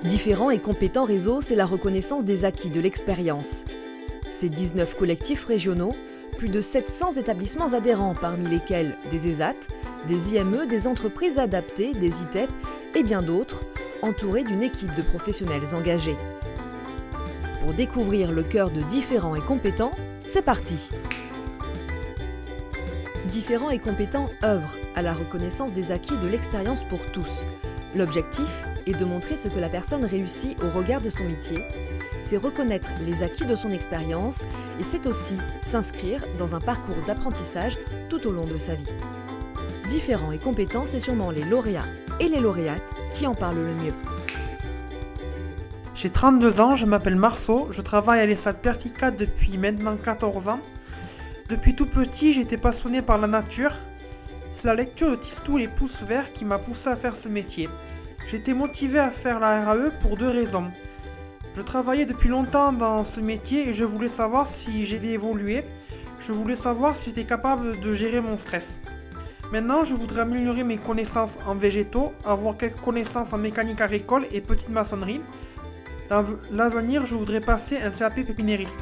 Différents et compétents réseaux, c'est la reconnaissance des acquis de l'expérience. Ces 19 collectifs régionaux, plus de 700 établissements adhérents parmi lesquels des ESAT, des IME, des entreprises adaptées, des ITEP et bien d'autres, entourés d'une équipe de professionnels engagés. Pour découvrir le cœur de Différents et compétents, c'est parti! Différents et compétents œuvrent à la reconnaissance des acquis de l'expérience pour tous. L'objectif est de montrer ce que la personne réussit au regard de son métier. C'est reconnaître les acquis de son expérience et c'est aussi s'inscrire dans un parcours d'apprentissage tout au long de sa vie. Différents et compétents, c'est sûrement les lauréats et les lauréates qui en parlent le mieux. J'ai 32 ans, je m'appelle Marceau, je travaille à l'ESAT Perficat depuis maintenant 14 ans. Depuis tout petit, j'étais passionné par la nature. C'est la lecture de Tistou Les Pouces Verts qui m'a poussé à faire ce métier. J'étais motivé à faire la RAE pour deux raisons. Je travaillais depuis longtemps dans ce métier et je voulais savoir si j'avais évolué. Je voulais savoir si j'étais capable de gérer mon stress. Maintenant, je voudrais améliorer mes connaissances en végétaux, avoir quelques connaissances en mécanique agricole et petite maçonnerie. Dans l'avenir, je voudrais passer un CAP pépiniériste.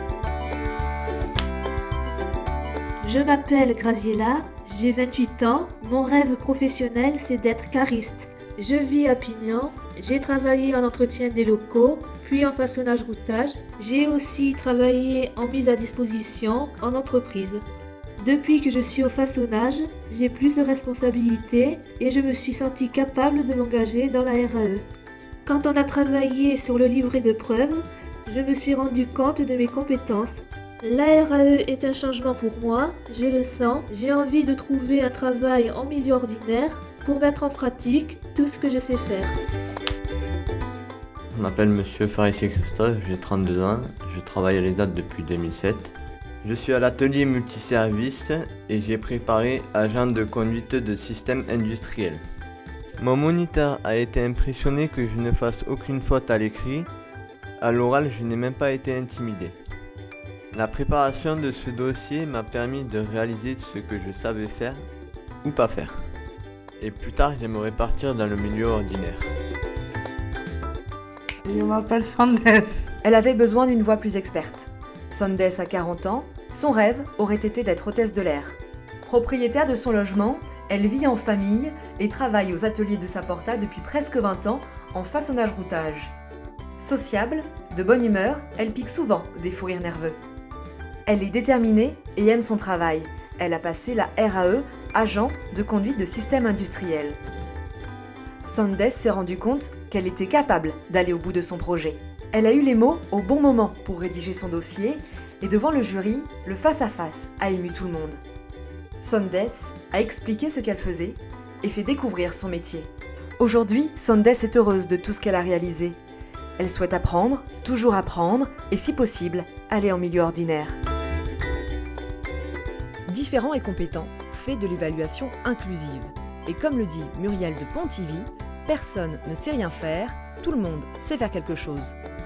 Je m'appelle Graziella, j'ai 28 ans. Mon rêve professionnel, c'est d'être cariste. Je vis à Pignan, j'ai travaillé en entretien des locaux, puis en façonnage-routage. J'ai aussi travaillé en mise à disposition en entreprise. Depuis que je suis au façonnage, j'ai plus de responsabilités et je me suis sentie capable de m'engager dans la RAE. Quand on a travaillé sur le livret de preuves, je me suis rendu compte de mes compétences. La RAE est un changement pour moi, je le sens. J'ai envie de trouver un travail en milieu ordinaire pour mettre en pratique tout ce que je sais faire. Je m'appelle Monsieur Farissier Christophe, j'ai 32 ans, je travaille à l'ESAT depuis 2007. Je suis à l'atelier multiservice et j'ai préparé agent de conduite de système industriel. Mon moniteur a été impressionné que je ne fasse aucune faute à l'écrit. À l'oral, je n'ai même pas été intimidé. La préparation de ce dossier m'a permis de réaliser ce que je savais faire ou pas faire. Et plus tard, j'aimerais partir dans le milieu ordinaire. Je m'appelle Sandes. Elle avait besoin d'une voix plus experte. Sandes a 40 ans, son rêve aurait été d'être hôtesse de l'air. Propriétaire de son logement, elle vit en famille et travaille aux ateliers de Saporta depuis presque 20 ans en façonnage-routage. Sociable, de bonne humeur, elle pique souvent des fous rires nerveux. Elle est déterminée et aime son travail. Elle a passé la RAE, agent de conduite de système industriel. Sandes s'est rendu compte qu'elle était capable d'aller au bout de son projet. Elle a eu les mots au bon moment pour rédiger son dossier et devant le jury, le face-à-face a ému tout le monde. Sandes a expliqué ce qu'elle faisait et fait découvrir son métier. Aujourd'hui, Sandes est heureuse de tout ce qu'elle a réalisé. Elle souhaite apprendre, toujours apprendre et si possible, aller en milieu ordinaire. Différents et compétents fait de l'évaluation inclusive. Et comme le dit Muriel de Pontivy, personne ne sait rien faire, tout le monde sait faire quelque chose.